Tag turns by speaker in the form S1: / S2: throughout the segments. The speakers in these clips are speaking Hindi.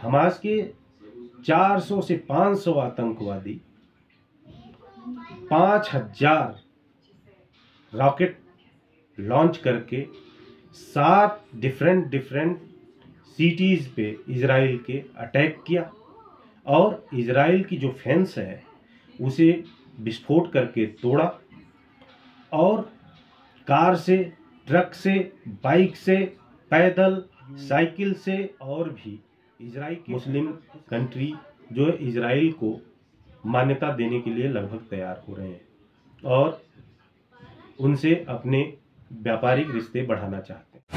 S1: हमास के 400 से 500 आतंकवादी 5000 रॉकेट लॉन्च करके 7 डिफरेंट सिटीज़ पे इजराइल के अटैक किया और इजराइल की जो फेंस है उसे विस्फोट करके तोड़ा और कार से, ट्रक से, बाइक से, पैदल, साइकिल से और भी इजराइल की मुस्लिम कंट्री जो है इजराइल को मान्यता देने के लिए लगभग तैयार हो रहे हैं और उनसे अपने व्यापारिक रिश्ते बढ़ाना चाहते हैं।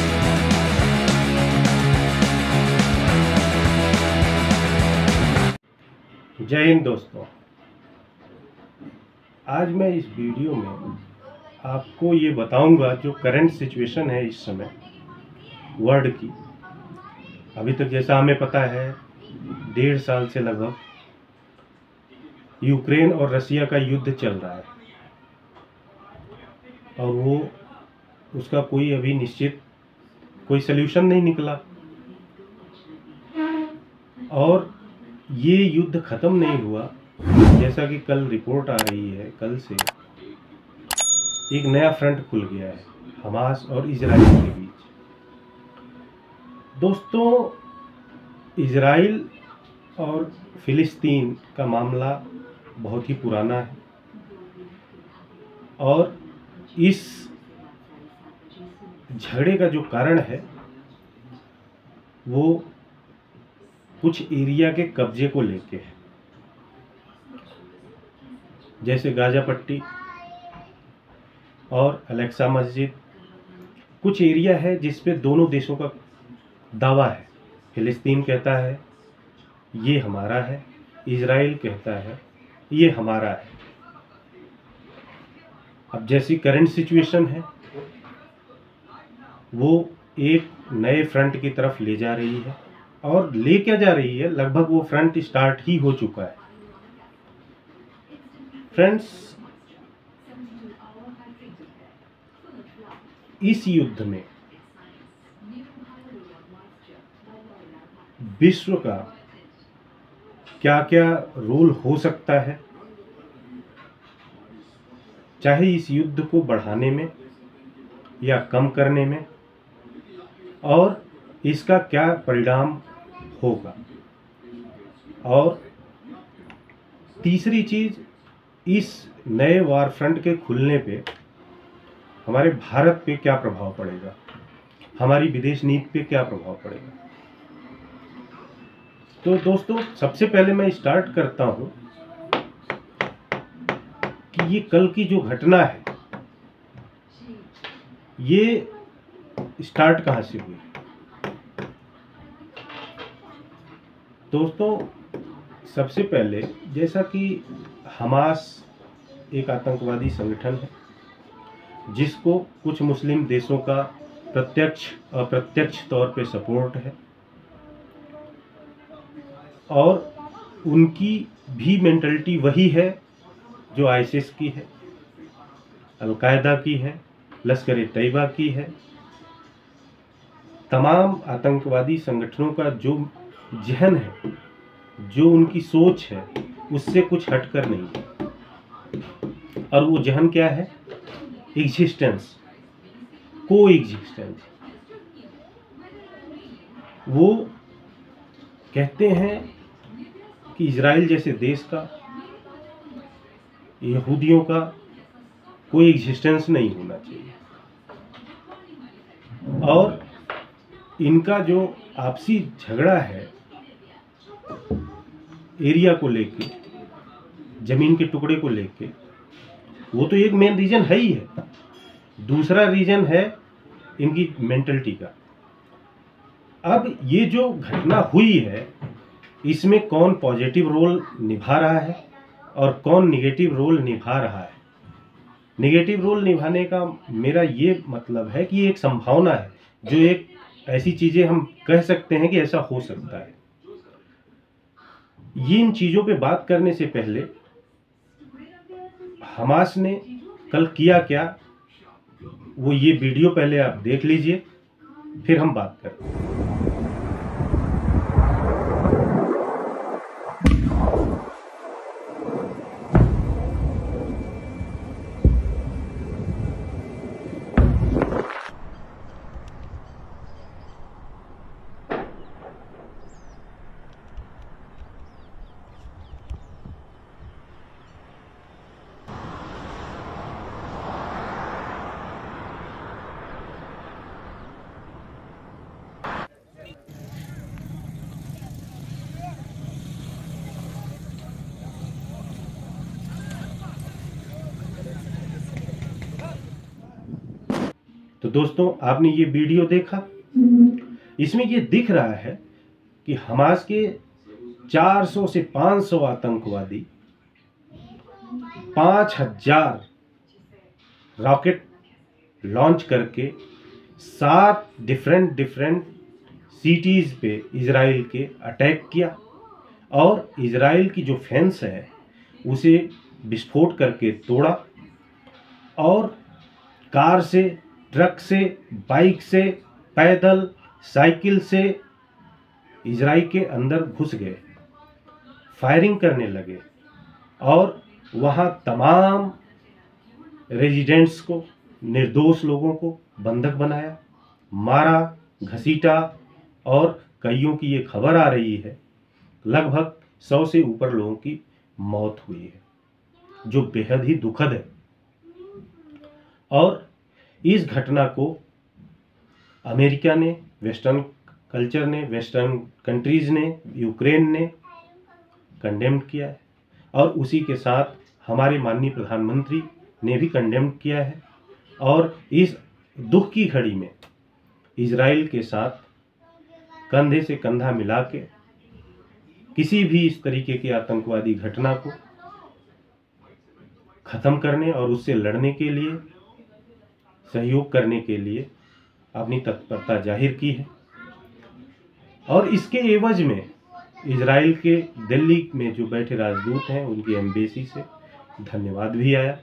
S1: जय हिंद दोस्तों, आज मैं इस वीडियो में आपको ये बताऊंगा जो करंट सिचुएशन है इस समय वर्ल्ड की। अभी तक जैसा हमें पता है 1.5 साल से लगभग यूक्रेन और रसिया का युद्ध चल रहा है और वो उसका कोई अभी निश्चित कोई सल्यूशन नहीं निकला और ये युद्ध खत्म नहीं हुआ। जैसा कि कल रिपोर्ट आ रही है, कल से एक नया फ्रंट खुल गया है हमास और इजराइल के बीच। दोस्तों, इजराइल और फिलिस्तीन का मामला बहुत ही पुराना है और इस झगड़े का जो कारण है वो कुछ एरिया के कब्जे को लेके है, जैसे गाजा पट्टी और अलेक्सा मस्जिद। कुछ एरिया है जिस पे दोनों देशों का दावा है। फिलिस्तीन कहता है ये हमारा है, इजराइल कहता है ये हमारा है। अब जैसी करंट सिचुएशन है वो एक नए फ्रंट की तरफ ले जा रही है और ले क्या जा रही है, लगभग वो फ्रंट स्टार्ट ही हो चुका है। फ्रेंड्स, इस युद्ध में विश्व का क्या क्या रोल हो सकता है, चाहे इस युद्ध को बढ़ाने में या कम करने में, और इसका क्या परिणाम होगा। और तीसरी चीज, इस नए वार फ्रंट के खुलने पे हमारे भारत पे क्या प्रभाव पड़ेगा, हमारी विदेश नीति पे क्या प्रभाव पड़ेगा। तो दोस्तों, सबसे पहले मैं स्टार्ट करता हूं कि ये कल की जो घटना है ये स्टार्ट कहां से हुई। दोस्तों, सबसे पहले जैसा कि हमास एक आतंकवादी संगठन है जिसको कुछ मुस्लिम देशों का प्रत्यक्ष अप्रत्यक्ष तौर पे सपोर्ट है और उनकी भी मेंटलिटी वही है जो आईसिस की है, अलकायदा की है, लश्कर-ए-तैयबा की है। तमाम आतंकवादी संगठनों का जो जहन है, जो उनकी सोच है, उससे कुछ हटकर नहीं है। और वो जहन क्या है? एग्जिस्टेंस, को एग्जिस्टेंस। वो कहते हैं कि इजराइल जैसे देश का, यहूदियों का कोई एग्जिस्टेंस नहीं होना चाहिए और इनका जो आपसी झगड़ा है एरिया को लेके, जमीन के टुकड़े को लेके, वो तो एक मेन रीजन है ही है। दूसरा रीजन है इनकी मेंटलिटी का। अब ये जो घटना हुई है इसमें कौन पॉजिटिव रोल निभा रहा है और कौन निगेटिव रोल निभा रहा है। निगेटिव रोल निभाने का मेरा ये मतलब है कि ये एक संभावना है, जो एक ऐसी चीजें हम कह सकते हैं कि ऐसा हो सकता है। ये इन चीजों पे बात करने से पहले हमास ने कल किया क्या, वो ये वीडियो पहले आप देख लीजिए, फिर हम बात करें। दोस्तों, आपने ये वीडियो देखा, इसमें ये दिख रहा है कि हमास के 400 से 500 आतंकवादी 5000 रॉकेट लॉन्च करके 7 डिफरेंट सिटीज़ पे इजराइल के अटैक किया और इजराइल की जो फेंस है उसे विस्फोट करके तोड़ा और कार से, ट्रक से, बाइक से, पैदल, साइकिल से इजराइल के अंदर घुस गए, फायरिंग करने लगे और वहाँ तमाम रेजिडेंट्स को, निर्दोष लोगों को बंधक बनाया, मारा, घसीटा और कईयों की ये खबर आ रही है लगभग 100 से ऊपर लोगों की मौत हुई है, जो बेहद ही दुखद है। और इस घटना को अमेरिका ने, वेस्टर्न कल्चर ने, वेस्टर्न कंट्रीज ने, यूक्रेन ने कंडेम किया है और उसी के साथ हमारे माननीय प्रधानमंत्री ने भी कंडेम किया है। और इस दुख की घड़ी में इजराइल के साथ कंधे से कंधा मिला के किसी भी इस तरीके की आतंकवादी घटना को खत्म करने और उससे लड़ने के लिए, सहयोग करने के लिए अपनी तत्परता जाहिर की है। और इसके एवज में इजराइल के दिल्ली में जो बैठे राजदूत हैं उनकी एम्बेसी से धन्यवाद भी आया।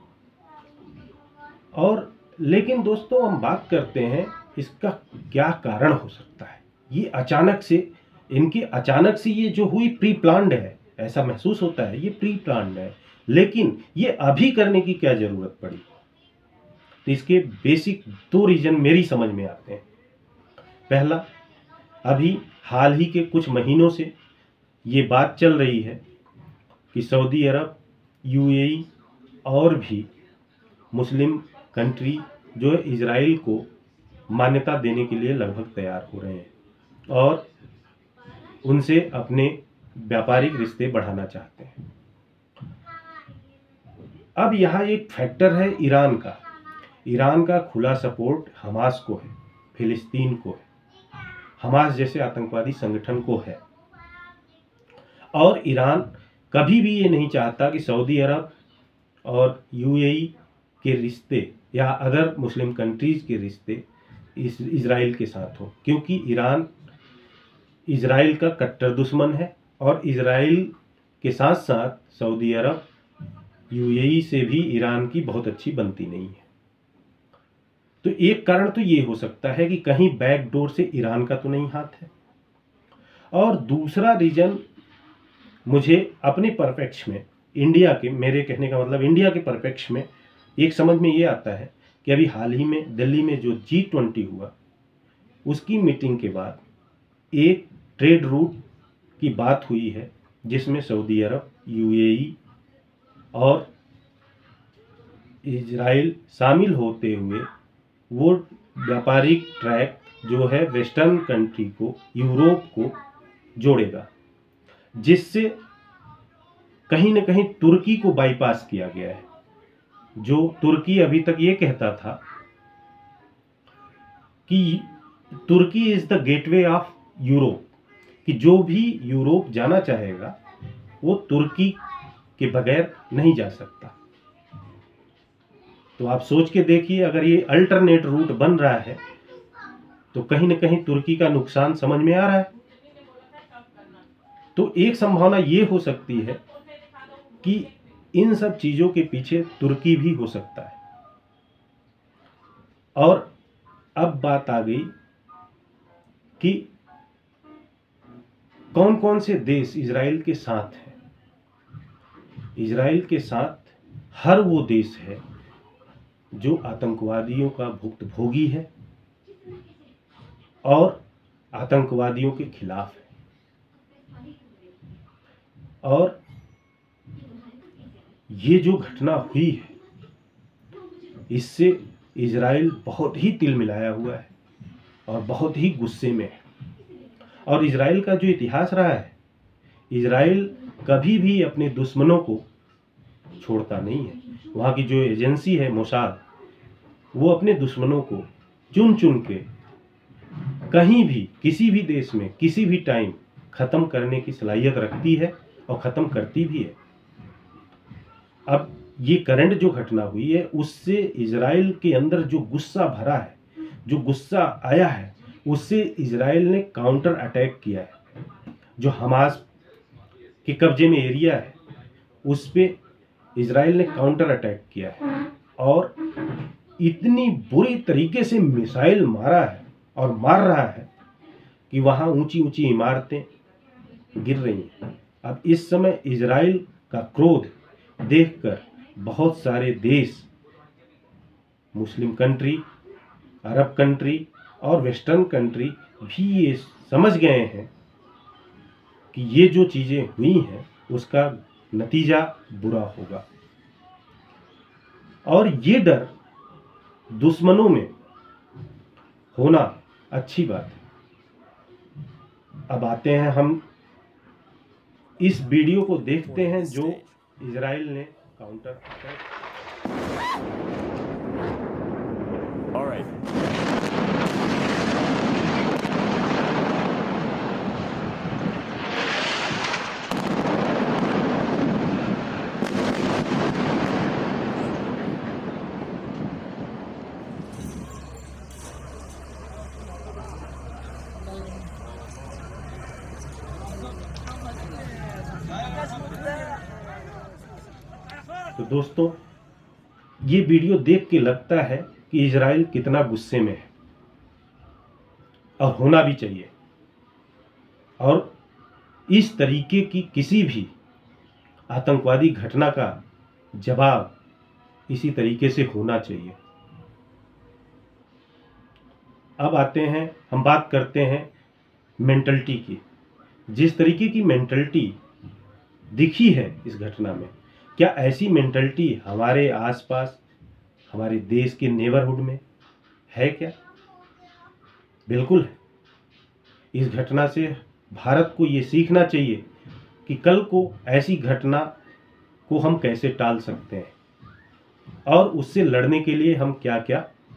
S1: और लेकिन दोस्तों, हम बात करते हैं इसका क्या कारण हो सकता है। ये अचानक से ये जो हुई प्री प्लान्ड है, ऐसा महसूस होता है ये प्री प्लान्ड है, लेकिन ये अभी करने की क्या जरूरत पड़ी। तो इसके बेसिक 2 रीजन मेरी समझ में आते हैं। पहला, अभी हाल ही के कुछ महीनों से ये बात चल रही है कि सऊदी अरब, यूएई और भी मुस्लिम कंट्री जो है इजराइल को मान्यता देने के लिए लगभग तैयार हो रहे हैं और उनसे अपने व्यापारिक रिश्ते बढ़ाना चाहते हैं। अब यहाँ एक फैक्टर है ईरान का खुला सपोर्ट हमास को है, फिलिस्तीन को है, हमास जैसे आतंकवादी संगठन को है। और ईरान कभी भी ये नहीं चाहता कि सऊदी अरब और यूएई के रिश्ते या अदर मुस्लिम कंट्रीज के रिश्ते इजराइल के साथ हो, क्योंकि ईरान इजराइल का कट्टर दुश्मन है और इजराइल के साथ साथ सऊदी अरब, यूएई से भी ईरान की बहुत अच्छी बनती नहीं है। तो एक कारण तो ये हो सकता है कि कहीं बैकडोर से ईरान का तो नहीं हाथ है। और दूसरा रीजन मुझे अपने परपेक्ष में इंडिया के, मेरे कहने का मतलब इंडिया के परपेक्ष में एक समझ में ये आता है कि अभी हाल ही में दिल्ली में जो G20 हुआ उसकी मीटिंग के बाद एक ट्रेड रूट की बात हुई है जिसमें सऊदी अरब, यूएई और इजराइल शामिल होते हुए वो व्यापारिक ट्रैक जो है वेस्टर्न कंट्री को, यूरोप को जोड़ेगा, जिससे कहीं न कहीं तुर्की को बाईपास किया गया है। जो तुर्की अभी तक ये कहता था कि Turkey is the gateway of Europe, कि जो भी यूरोप जाना चाहेगा वो तुर्की के बगैर नहीं जा सकता। तो आप सोच के देखिए, अगर ये अल्टरनेट रूट बन रहा है तो कहीं न कहीं तुर्की का नुकसान समझ में आ रहा है। तो एक संभावना ये हो सकती है कि इन सब चीजों के पीछे तुर्की भी हो सकता है। और अब बात आ गई कि कौन कौन से देश इजराइल के साथ हैं। इजराइल के साथ हर वो देश है जो आतंकवादियों का भुक्तभोगी है और आतंकवादियों के खिलाफ है। और ये जो घटना हुई है इससे इजराइल बहुत ही तिलमिलाया हुआ है और बहुत ही गुस्से में है। और इजराइल का जो इतिहास रहा है, इजराइल कभी भी अपने दुश्मनों को छोड़ता नहीं है। वहाँ की जो एजेंसी है मोसाद, वो अपने दुश्मनों को चुन चुन के कहीं भी किसी भी देश में किसी भी टाइम ख़त्म करने की सलाहियत रखती है और ख़त्म करती भी है। अब ये करंट जो घटना हुई है उससे इजराइल के अंदर जो गुस्सा भरा है, जो गुस्सा आया है, उससे इजराइल ने काउंटर अटैक किया है। जो हमास के कब्जे में एरिया है उस पे इजराइल ने काउंटर अटैक किया है और इतनी बुरी तरीके से मिसाइल मारा है और मार रहा है कि वहाँ ऊंची ऊंची इमारतें गिर रही हैं। अब इस समय इजराइल का क्रोध देखकर बहुत सारे देश, मुस्लिम कंट्री, अरब कंट्री और वेस्टर्न कंट्री भी ये समझ गए हैं कि ये जो चीज़ें हुई हैं उसका नतीजा बुरा होगा। और ये डर दुश्मनों में होना अच्छी बात है। अब आते हैं हम इस वीडियो को देखते हैं जो इजराइल ने काउंटर अटैक।
S2: All right.
S1: तो दोस्तों, ये वीडियो देख के लगता है कि इजराइल कितना गुस्से में है और होना भी चाहिए। और इस तरीके की किसी भी आतंकवादी घटना का जवाब इसी तरीके से होना चाहिए। अब आते हैं, हम बात करते हैं मेंटलिटी की। जिस तरीके की मेंटलिटी दिखी है इस घटना में, क्या ऐसी मेंटलिटी हमारे आसपास, हमारे देश के नेबरहुड में है क्या? बिल्कुल है। इस घटना से भारत को ये सीखना चाहिए कि कल को ऐसी घटना को हम कैसे टाल सकते हैं और उससे लड़ने के लिए हम क्या क्या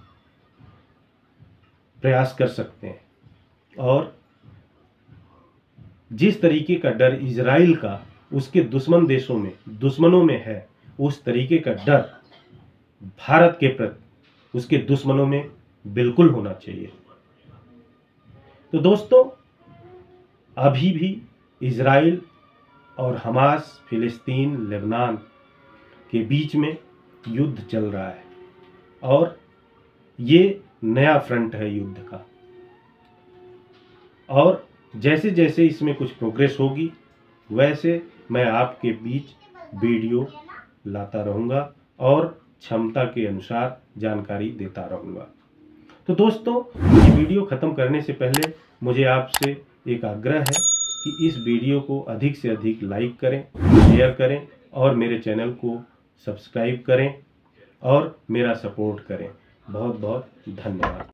S1: प्रयास कर सकते हैं। और जिस तरीके का डर इजराइल का उसके दुश्मन देशों में, दुश्मनों में है, उस तरीके का डर भारत के प्रति उसके दुश्मनों में बिल्कुल होना चाहिए। तो दोस्तों, अभी भी इजराइल और हमास, फिलिस्तीन, लेबनान के बीच में युद्ध चल रहा है और ये नया फ्रंट है युद्ध का। और जैसे जैसे इसमें कुछ प्रोग्रेस होगी वैसे मैं आपके बीच वीडियो लाता रहूँगा और क्षमता के अनुसार जानकारी देता रहूँगा। तो दोस्तों, ये वीडियो ख़त्म करने से पहले मुझे आपसे एक आग्रह है कि इस वीडियो को अधिक से अधिक लाइक करें, शेयर करें और मेरे चैनल को सब्सक्राइब करें और मेरा सपोर्ट करें। बहुत बहुत धन्यवाद।